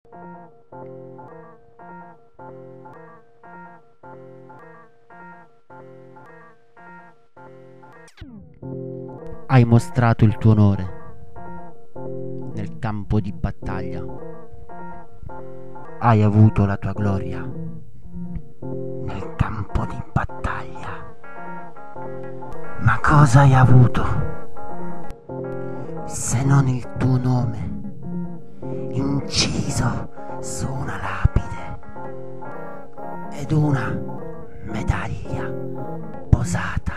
Hai mostrato il tuo onore nel campo di battaglia. Hai avuto la tua gloria nel campo di battaglia. Ma cosa hai avuto se non il tuo nome inciso su una lapide ed una medaglia posata